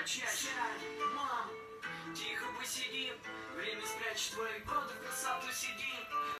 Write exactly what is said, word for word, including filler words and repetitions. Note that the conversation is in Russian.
почаще. Мам, тихо посиди, время спрячь твои годы в красоту сиди.